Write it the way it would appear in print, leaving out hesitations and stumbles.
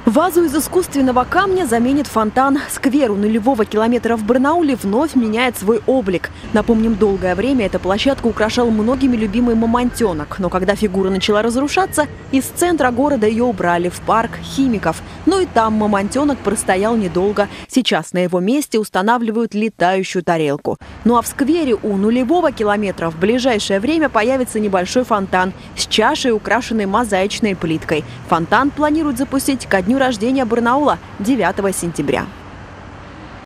Вазу из искусственного камня заменит фонтан. Сквер у нулевого километра в Барнауле вновь меняет свой облик. Напомним, долгое время эта площадка украшал многими любимый мамонтенок. Но когда фигура начала разрушаться, из центра города ее убрали в парк Химиков. Ну и там мамонтенок простоял недолго. Сейчас на его месте устанавливают летающую тарелку. Ну а в сквере у нулевого километра в ближайшее время появится небольшой фонтан с чашей, украшенной мозаичной плиткой. Фонтан планируют запустить ко дню рождения Барнаула 9 сентября.